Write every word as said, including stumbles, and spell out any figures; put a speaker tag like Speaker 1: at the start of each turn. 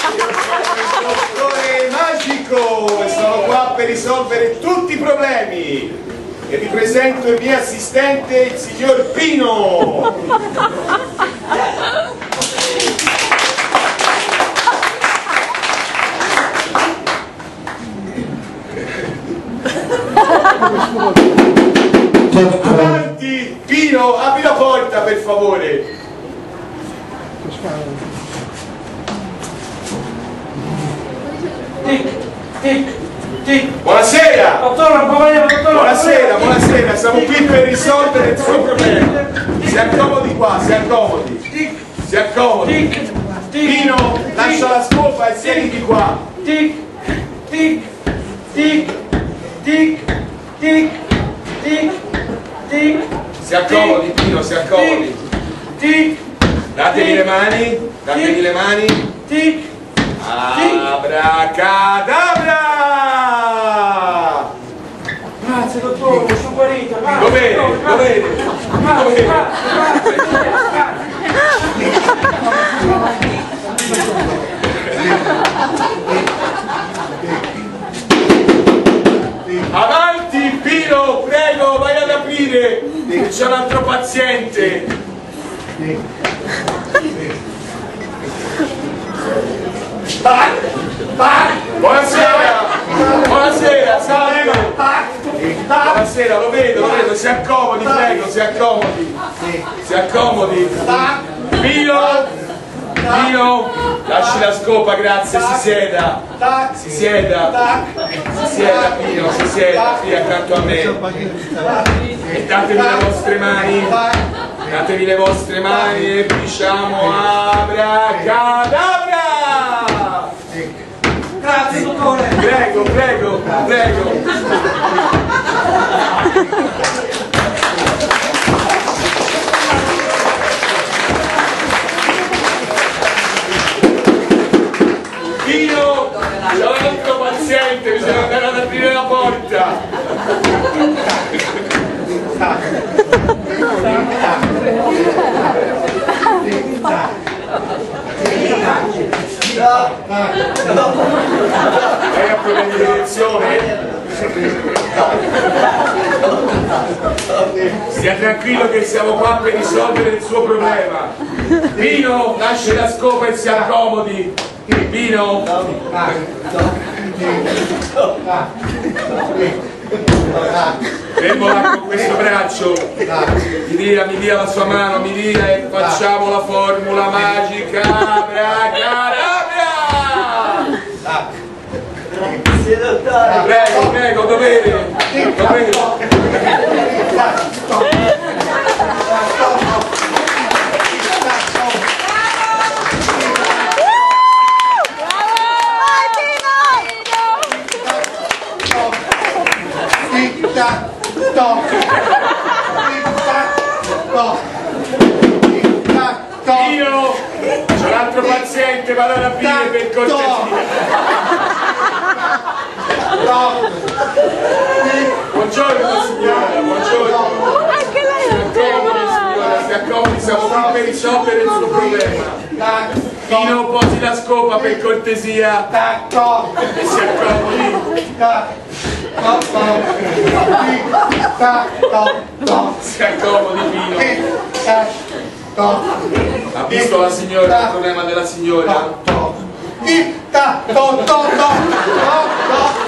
Speaker 1: dottore magico e sono qua per risolvere tutti i problemi. E vi presento il mio assistente, il signor Pino. Avanti, Pino, apri la porta per favore.
Speaker 2: Tic, tic, tic.
Speaker 1: Buonasera!
Speaker 2: Dottore, dottore,
Speaker 1: Buonasera, buonasera, siamo qui per risolvere il suo problema. Si accomodi qua, si accomodi. Si accomodi. Pino, lascia la scopa e siediti qua.
Speaker 2: Tic, tic, tic, tic, tic, tic, tic.
Speaker 1: Si accomodi, Pino, si accomodi.
Speaker 2: Tic,
Speaker 1: Datevi le mani, datevi le mani.
Speaker 2: tic.
Speaker 1: Abracadabra!
Speaker 2: Grazie dottore, sono guarito.
Speaker 1: Dov'è? Dov'è? Dov'è? Avanti Pino, prego, vai ad aprire, c'è un altro paziente. Buonasera, buonasera, salve. Buonasera, lo vedo, lo vedo, si accomodi, prego, si accomodi. Si accomodi. Pino, Pino, lasci la scopa, grazie, si sieda. Si sieda. Si sieda Pino, si sieda qui accanto a me. E datevi le vostre mani. Datevi le vostre mani e diciamo abracadabra!
Speaker 2: Grazie dottore.
Speaker 1: Prego, prego, prego. Pino, c'è un altro paziente, bisogna andare ad aprire la porta. Lei ha problemi di direzione? Stia tranquillo che siamo qua per risolvere il suo problema. Pino, lasci la scopa e si accomodi. Pino. Fermola con questo braccio, mi dia, mi dia la sua mano, mi dia e facciamo la formula magica. Abracadabra!
Speaker 2: Grazie dottore.
Speaker 1: Prego, prego, dovere, dovere. Pino, c'è un altro paziente, vado ad aprire per cortesia. Buongiorno signora, buongiorno.
Speaker 3: Anche lei è un
Speaker 1: signora, si accomodi, siamo qui per risolvere il suo problema. Pino, posi la scopa per cortesia e si accomodi. Si accomodi Pino. Ha visto la signora il problema della signora?